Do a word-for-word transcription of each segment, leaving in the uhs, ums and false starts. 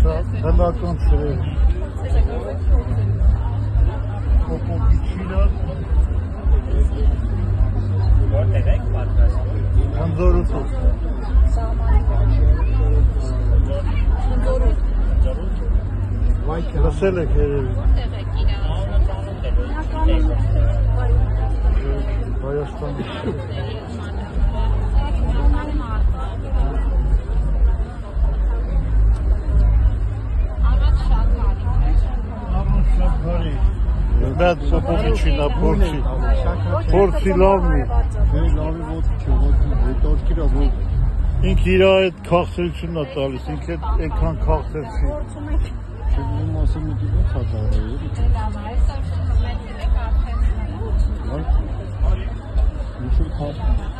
Բնական սրեր։ Կոպոկիչիլա։ Որտեղ եք պատրաստում։ Խնձորուտով։ Լսել եք երևի։ Որտեղ եք իրար։ Հայաստանի։ Բադ սոպոկիչինա փորձի, փորձի լավնի։ Դե լավի ոտքի չէ, ոտքի, հետորքիրա որ Ինք իրա այդ քաղցրությունն է տալիս, ինք այդ այնքան քաղցր չի։ Չգիտեմ ասեմ մի դիպոց հատարը էլի։ Ինչու՞ քաշ։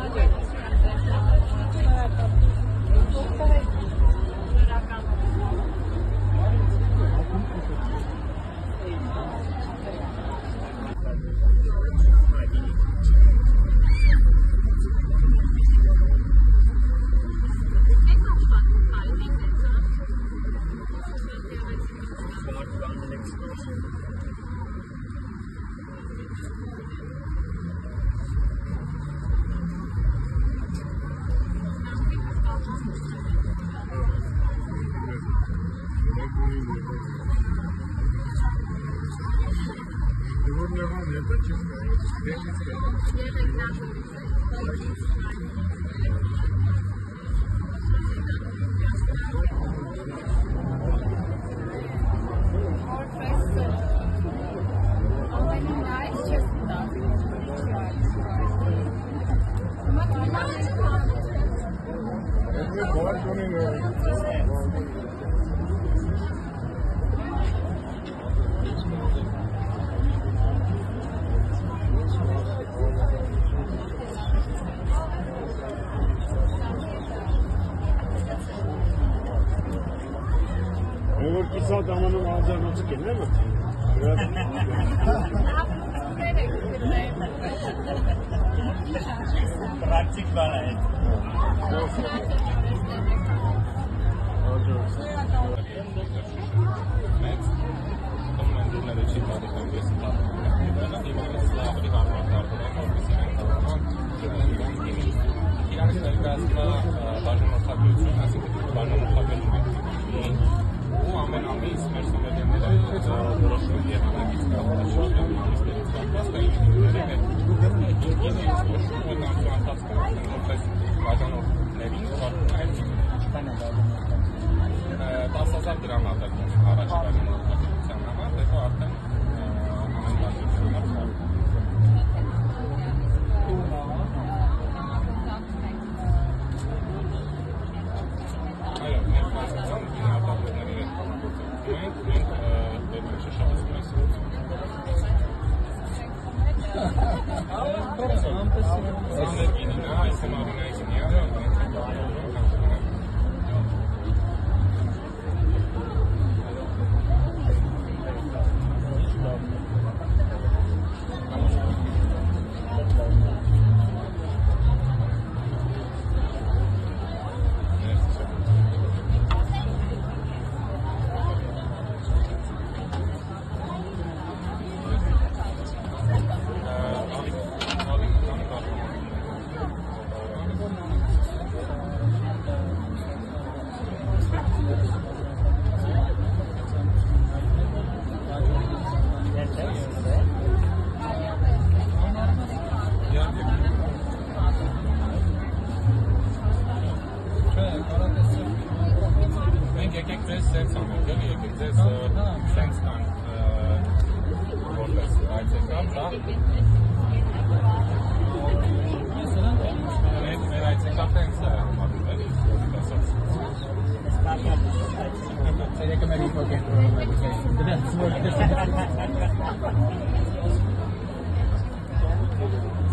Saat amanın ağzına açık değil mi? Praktik bana et. ու ամեն ամիս մեր սովետները որոշում եղանակից կապված կապված բաժանորդներին տասը հազար դրամ ատակում առաջիկային օգնության համար, հետո արդեն ամեն բաժնությունը այո, մեր բաժնության գինեարտադրողների հետ կամավորությունում ենք, մենք դեպի շշացում ենք սրուցում։ Գինինա, այս համարինայի գինիարը, եկեք ձեզ սենց անենք, էլի եկեք ձեզ սենց տանք որպես այցեկամ, դա մեր այցեկապը ենք սա համարում, էլի, ասած Երեկը մեր իպոք ենք որում ենք դրանց որպես